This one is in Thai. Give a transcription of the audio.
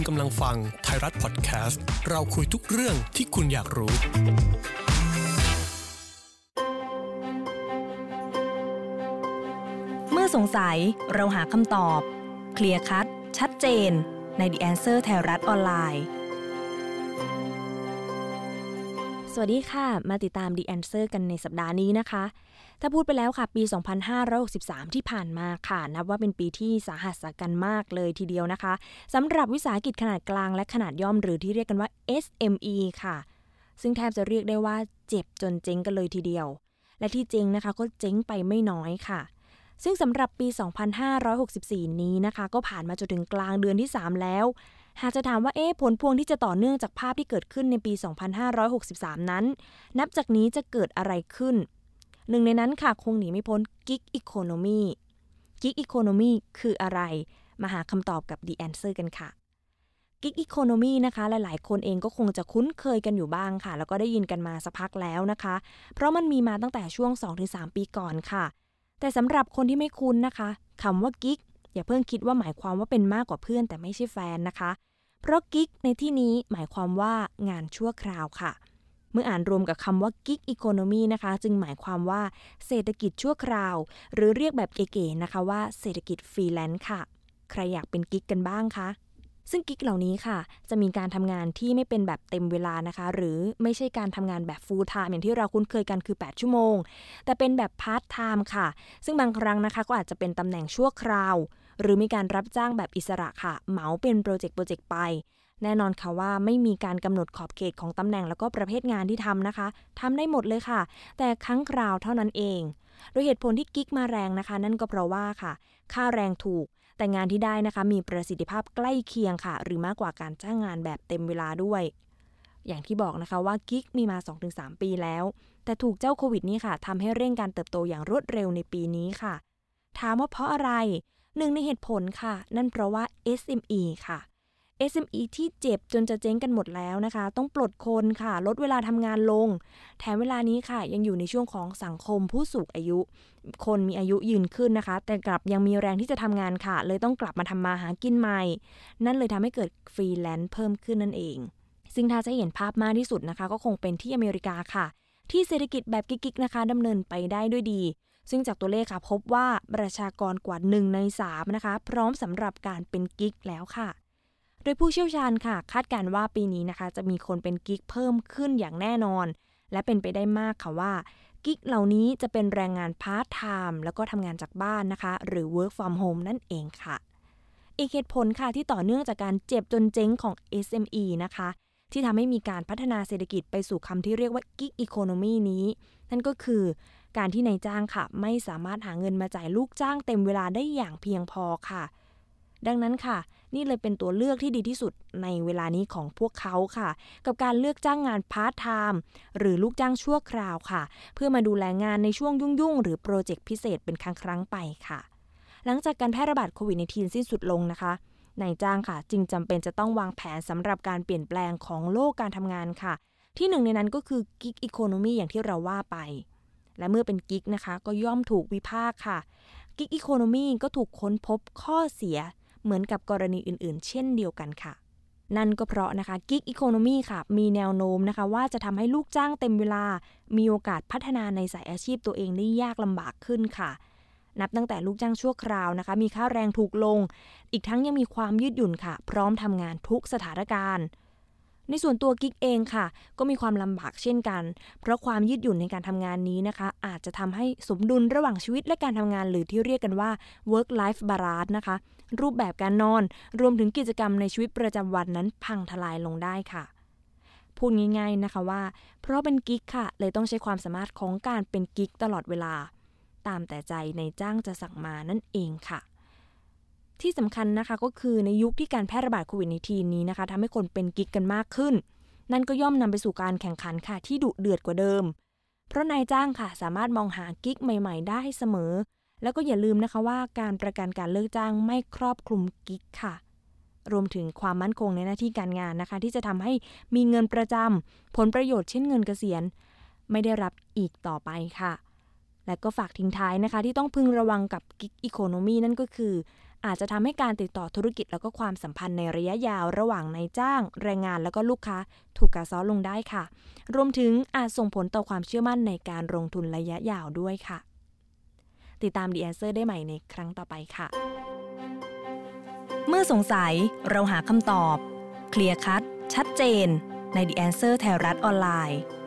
กำลังฟังไทยรัฐพอดแคสต์เราคุยทุกเรื่องที่คุณอยากรู้เมื่อสงสัยเราหาคำตอบเคลียร์คัดชัดเจนใน The Answer ไทยรัฐออนไลน์สวัสดีค่ะมาติดตาม The Answer กันในสัปดาห์นี้นะคะถ้าพูดไปแล้วค่ะปี 2563 ที่ผ่านมาค่ะนับว่าเป็นปีที่สาหัสสากันมากเลยทีเดียวนะคะสำหรับวิสาหกิจขนาดกลางและขนาดย่อมหรือที่เรียกกันว่า SME ค่ะซึ่งแทบจะเรียกได้ว่าเจ็บจนเจ๊งกันเลยทีเดียวและที่เจ๊งนะคะก็เจ๊งไปไม่น้อยค่ะซึ่งสำหรับปี 2564 นี้นะคะก็ผ่านมาจนถึงกลางเดือนที่ 3 แล้วหากจะถามว่าผลพวงที่จะต่อเนื่องจากภาพที่เกิดขึ้นในปี 2563 นั้นนับจากนี้จะเกิดอะไรขึ้นหนึ่งในนั้นค่ะคงหนีไม่พ้น Gig Economy Gig Economy คืออะไรมาหาคำตอบกับ The Answer กันค่ะ Gig Economy นะคะหลายๆคนเองก็คงจะคุ้นเคยกันอยู่บ้างค่ะแล้วก็ได้ยินกันมาสักพักแล้วนะคะเพราะมันมีมาตั้งแต่ช่วง 2-3 ปีก่อนค่ะแต่สำหรับคนที่ไม่คุ้นนะคะคำว่า Gig อย่าเพิ่งคิดว่าหมายความว่าเป็นมากกว่าเพื่อนแต่ไม่ใช่แฟนนะคะเพราะ Gig ในที่นี้หมายความว่างานชั่วคราวค่ะเมื่ออ่านรวมกับคำว่า Gig Economy นะคะจึงหมายความว่าเศรษฐกิจชั่วคราวหรือเรียกแบบเก๋ๆนะคะว่าเศรษฐกิจฟรีแลนซ์ค่ะใครอยากเป็นกิ๊กกันบ้างคะซึ่งกิ๊กเหล่านี้ค่ะจะมีการทำงานที่ไม่เป็นแบบเต็มเวลานะคะหรือไม่ใช่การทำงานแบบ full time อย่างที่เราคุ้นเคยกันคือ8ชั่วโมงแต่เป็นแบบ part time ค่ะซึ่งบางครั้งนะคะก็อาจจะเป็นตำแหน่งชั่วคราวหรือมีการรับจ้างแบบอิสระค่ะเหมาเป็นโปรเจกต์ไปแน่นอนค่ะว่าไม่มีการกำหนดขอบเขตของตำแหน่งแล้วก็ประเภทงานที่ทำนะคะทำได้หมดเลยค่ะแต่ครั้งคราวเท่านั้นเองโดยเหตุผลที่กิ๊กมาแรงนะคะนั่นก็เพราะว่าค่ะค่าแรงถูกแต่งานที่ได้นะคะมีประสิทธิภาพใกล้เคียงค่ะหรือมากกว่าการจ้างงานแบบเต็มเวลาด้วยอย่างที่บอกนะคะว่ากิ๊กมีมา 2-3 ปีแล้วแต่ถูกเจ้าโควิดนี้ค่ะทำให้เร่งการเติบโตอย่างรวดเร็วในปีนี้ค่ะถามว่าเพราะอะไรหนึ่งในเหตุผลค่ะนั่นเพราะว่า SME ค่ะ SME ที่เจ็บจนจะเจ๊งกันหมดแล้วนะคะต้องปลดคนค่ะลดเวลาทำงานลงแถมเวลานี้ค่ะยังอยู่ในช่วงของสังคมผู้สูงอายุคนมีอายุยืนขึ้นนะคะแต่กลับยังมีแรงที่จะทำงานค่ะเลยต้องกลับมาทำมาหากินใหม่นั่นเลยทำให้เกิดฟรีแลนซ์เพิ่มขึ้นนั่นเองซึ่งถ้าจะเห็นภาพมากที่สุดนะคะก็คงเป็นที่อเมริกาค่ะที่เศรษฐกิจแบบกิ๊กๆนะคะดำเนินไปได้ด้วยดีซึ่งจากตัวเลขค่ะพบว่าประชากรกว่า1 ใน 3นะคะพร้อมสำหรับการเป็นกิ๊กแล้วค่ะโดยผู้เชี่ยวชาญค่ะคาดการณ์ว่าปีนี้นะคะจะมีคนเป็นกิ๊กเพิ่มขึ้นอย่างแน่นอนและเป็นไปได้มากค่ะว่ากิ๊กเหล่านี้จะเป็นแรงงานพาร์ทไทม์แล้วก็ทำงานจากบ้านนะคะหรือ work from home นั่นเองค่ะอีกเหตุผลค่ะที่ต่อเนื่องจากการเจ็บจนเจ๊งของ SME นะคะที่ทำให้มีการพัฒนาเศรษฐกิจไปสู่คำที่เรียกว่า Gig Economy นี้นั่นก็คือการที่นายจ้างค่ะไม่สามารถหาเงินมาจ่ายลูกจ้างเต็มเวลาได้อย่างเพียงพอค่ะดังนั้นค่ะนี่เลยเป็นตัวเลือกที่ดีที่สุดในเวลานี้ของพวกเขาค่ะกับการเลือกจ้างงานพาร์ทไทม์หรือลูกจ้างชั่วคราวค่ะเพื่อมาดูแลงานในช่วงยุ่งๆหรือโปรเจกต์พิเศษเป็นครั้งๆไปค่ะหลังจากการแพร่ระบาดโควิด-19 สิ้นสุดลงนะคะนายจ้างค่ะจึงจำเป็นจะต้องวางแผนสำหรับการเปลี่ยนแปลงของโลกการทำงานค่ะที่หนึ่งในนั้นก็คือ Gig Economy อย่างที่เราว่าไปและเมื่อเป็นกิ๊กนะคะก็ย่อมถูกวิพากษ์ค่ะ Gig Economy ก็ถูกค้นพบข้อเสียเหมือนกับกรณีอื่นๆเช่นเดียวกันค่ะนั่นก็เพราะนะคะ Gig Economy ค่ะมีแนวโน้มนะคะว่าจะทำให้ลูกจ้างเต็มเวลามีโอกาสพัฒนาในสายอาชีพตัวเองได้ยากลำบากขึ้นค่ะนับตั้งแต่ลูกจ้างชั่วคราวนะคะมีค่าแรงถูกลงอีกทั้งยังมีความยืดหยุ่นค่ะพร้อมทำงานทุกสถานการณ์ในส่วนตัวกิ๊กเองค่ะก็มีความลำบากเช่นกันเพราะความยืดหยุ่นในการทำงานนี้นะคะอาจจะทำให้สมดุลระหว่างชีวิตและการทำงานหรือที่เรียกกันว่า work life balance นะคะรูปแบบการนอนรวมถึงกิจกรรมในชีวิตประจำวันนั้นพังทลายลงได้ค่ะพูดง่ายๆนะคะว่าเพราะเป็นกิ๊กค่ะเลยต้องใช้ความสามารถของการเป็นกิ๊กตลอดเวลาตามแต่ใจในจ้างจะสั่งมานั่นเองค่ะที่สำคัญนะคะก็คือในยุคที่การแพร่ระบาดโควิด-19 นี้นะคะทำให้คนเป็นกิ๊กกันมากขึ้นนั่นก็ย่อมนำไปสู่การแข่งขันค่ะที่ดุเดือดกว่าเดิมเพราะนายจ้างค่ะสามารถมองหากิ๊กใหม่ๆได้เสมอแล้วก็อย่าลืมนะคะว่าการประกันการเลิกจ้างไม่ครอบคลุมกิ๊กค่ะรวมถึงความมั่นคงในหน้าที่การงานนะคะที่จะทำให้มีเงินประจำผลประโยชน์เช่นเงินเกษียณไม่ได้รับอีกต่อไปค่ะและก็ฝากทิ้งท้ายนะคะที่ต้องพึงระวังกับ Gig Economy นั่นก็คืออาจจะทำให้การติดต่อธุรกิจแล้วก็ความสัมพันธ์ในระยะยาวระหว่างนายจ้างแรงงานแล้วก็ลูกค้าถูกกัดเซาะลงได้ค่ะรวมถึงอาจส่งผลต่อความเชื่อมั่นในการลงทุนระยะยาวด้วยค่ะติดตาม The Answer ได้ใหม่ในครั้งต่อไปค่ะเมื่อสงสัยเราหาคำตอบเคลียร์คัดชัดเจนใน The Answer ไทยรัฐออนไลน์